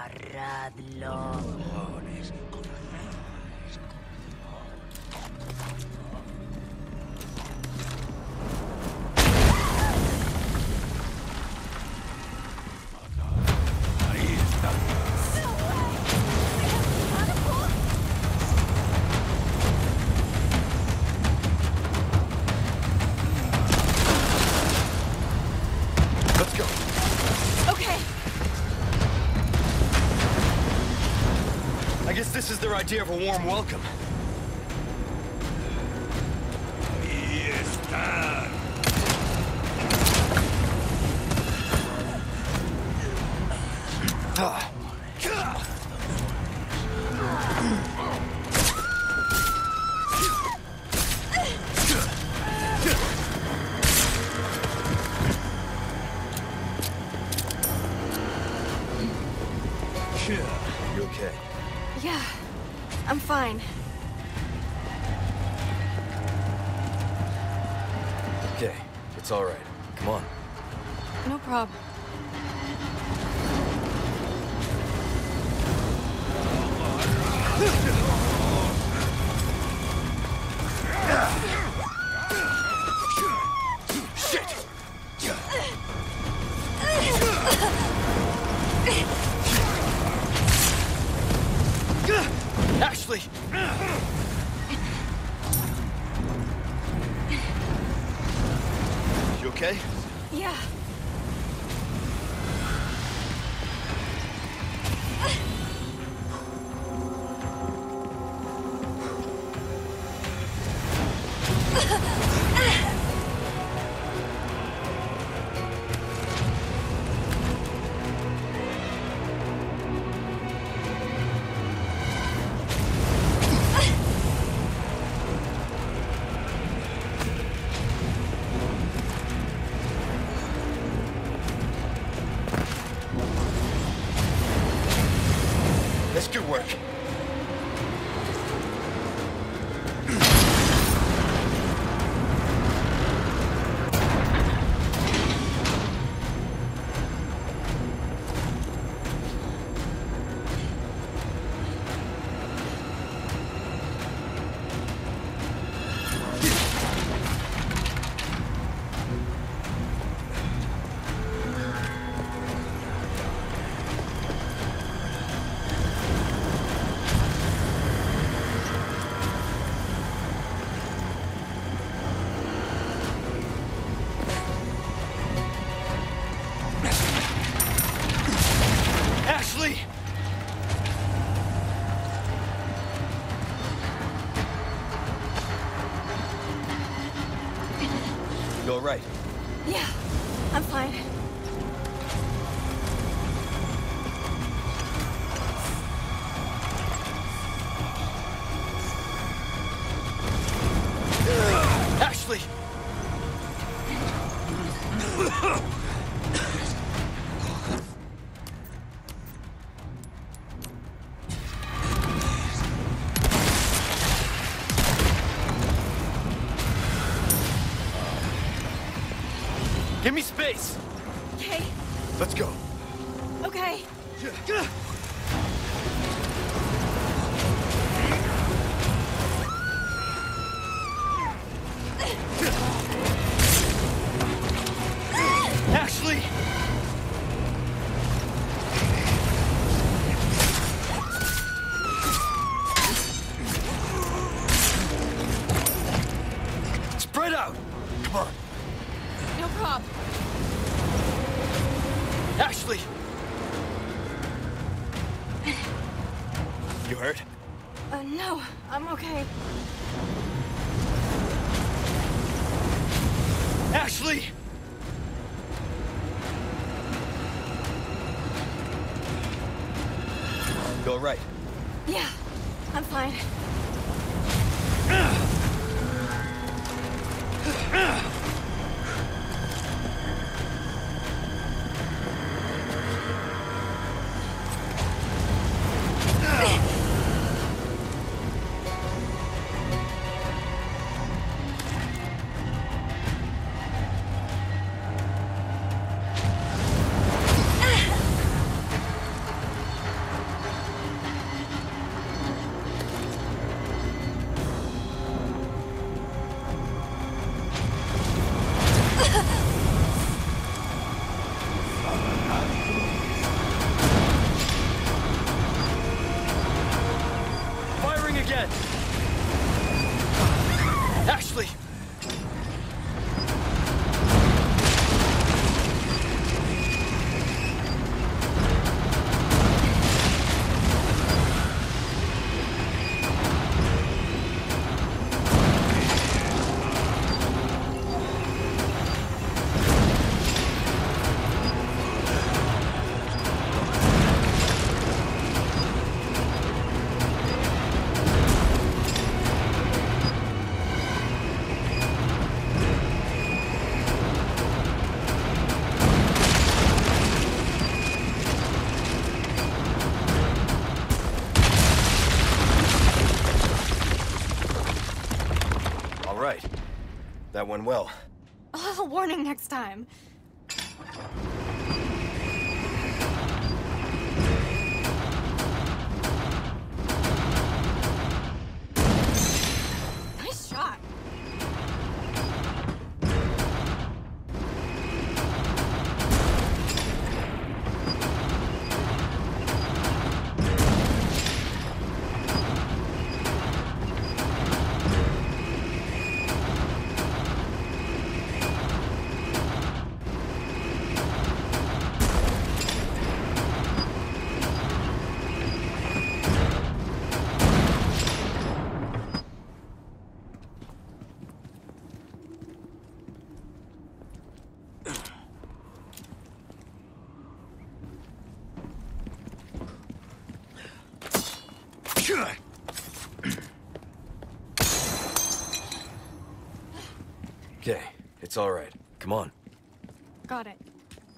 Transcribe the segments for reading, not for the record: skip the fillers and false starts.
Agarradlo. This is their idea of a warm welcome. You okay? Yeah, I'm fine. Okay, it's all right. Come on. No problem. Shit! Ashley! You okay? Yeah. That's good work. Ashley! You all right? Yeah, I'm fine. Ashley! Give me space! Okay. Let's go. Okay. Ashley! Spread out! Come on. No problem. Ashley! You hurt? No, I'm okay. Ashley! You all right? Yeah, I'm fine. That went well. A little warning next time. Nice shot. Okay, it's all right. Come on. Got it.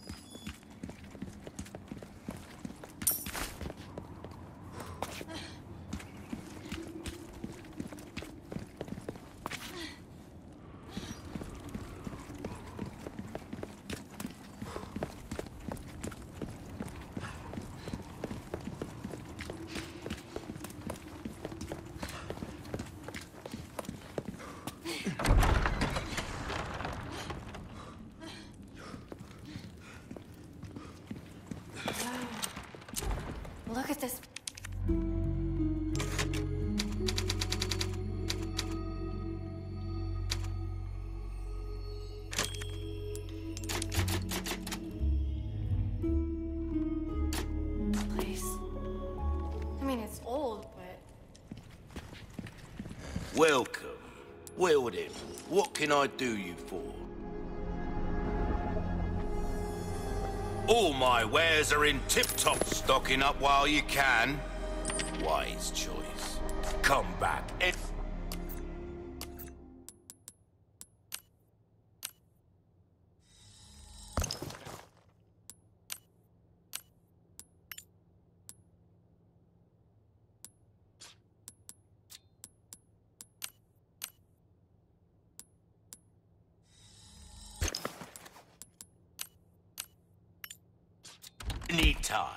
Look at this. Place. I mean, it's old, but... Welcome. Well then, what can I do you for? All my wares are in tip-top. Stocking up while you can. Wise choice. Come back. Anytime.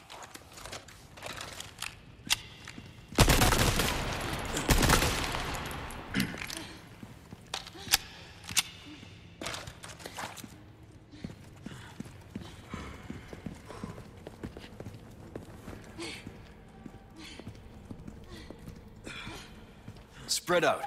Spread out.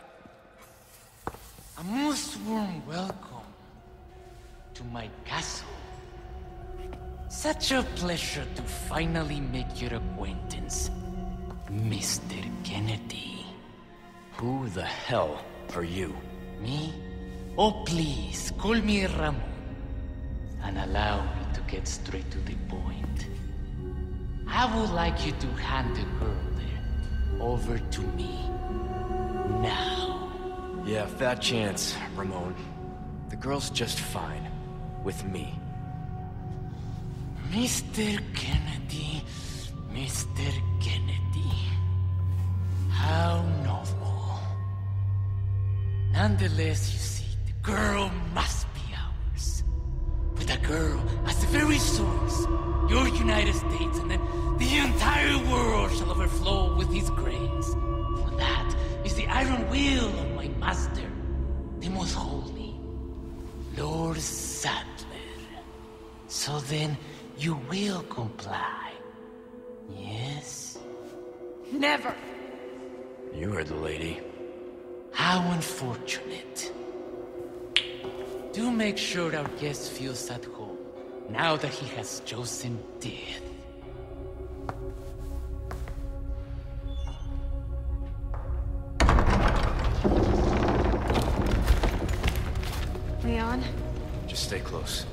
A most warm welcome to my castle. Such a pleasure to finally make your acquaintance, Mr. Kennedy. Who the hell are you? Me? Oh, please, call me Ramon. And allow me to get straight to the point. I would like you to hand the girl there over to me. Now. Yeah, fat chance, Ramon. The girl's just fine. With me. Mr. Kennedy, Mr. Kennedy. How novel. Nonetheless, you see, the girl must be ours. With a girl as the very source, your United States and then the entire world shall overflow with his grace. For that is the iron will of my master, the most holy, Lord Saddler. So then, you will comply. Yes? Never! You heard the lady. How unfortunate. Do make sure our guest feels at home, now that he has chosen death. Leon? Just stay close.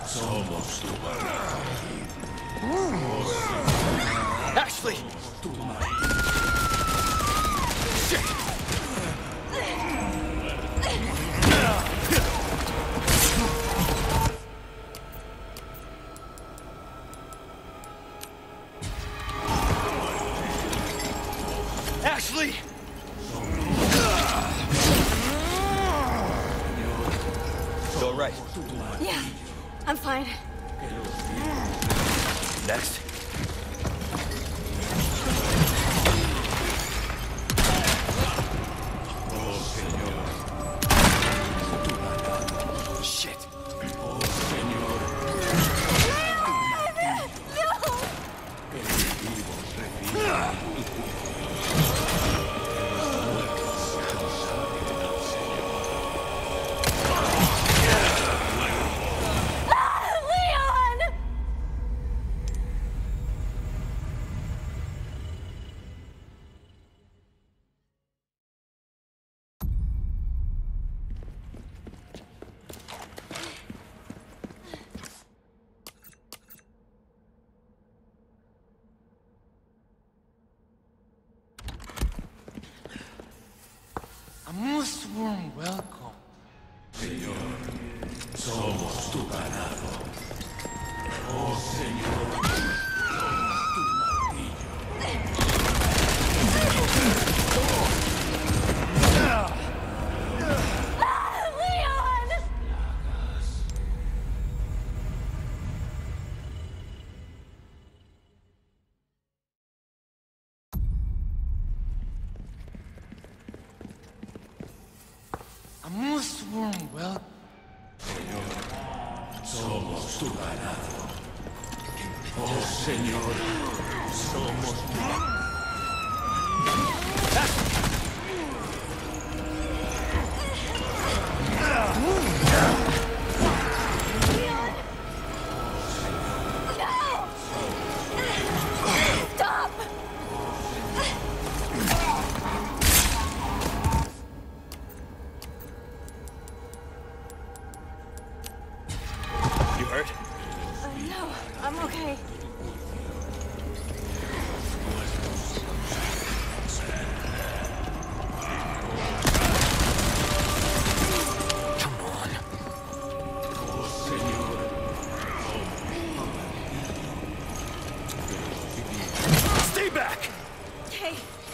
Ashley! Shit! Ashley! You all right? Yeah, I'm fine. Next. Shit. Leon! A most warm welcome. Somos tu ganado. Oh, Señor. Leon! A most warm welcome. Somos tu ganado. Oh, Señor. Somos tu ganado. Stop! You hurt? No, I'm okay. Come on. Stay back! Okay.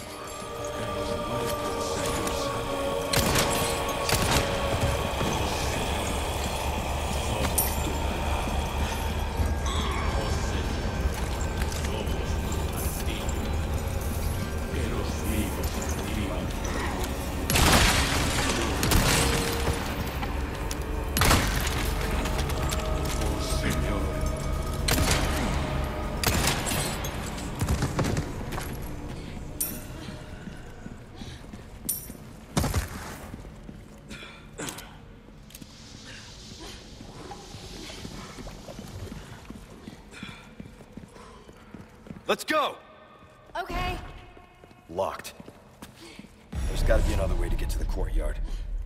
Let's go! Okay. Locked. There's gotta be another way to get to the courtyard.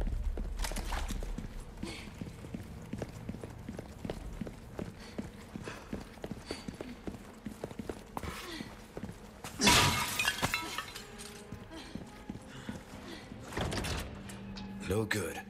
No good.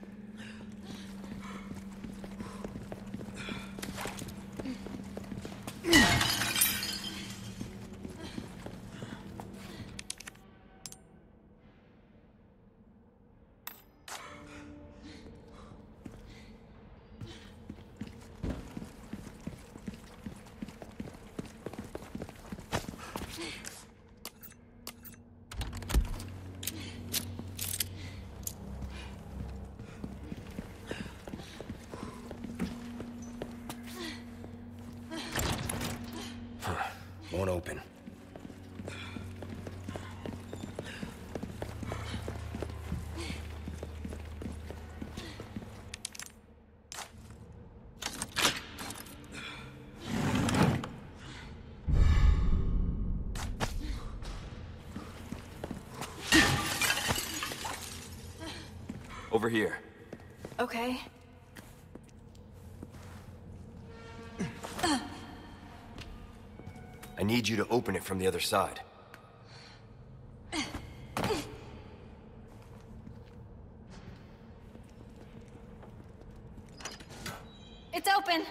Won't open. Over here. Okay. need you to open it from the other side. It's open.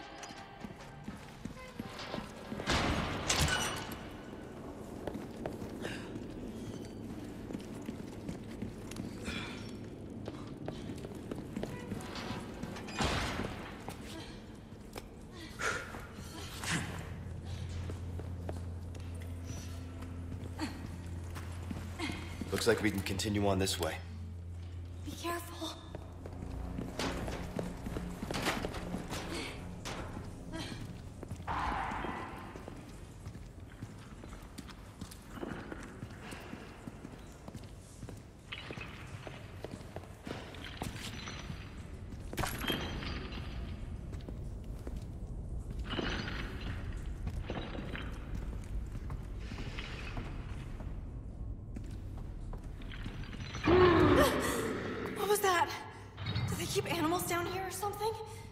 Looks like we can continue on this way. Be careful. What was that? Do they keep animals down here or something?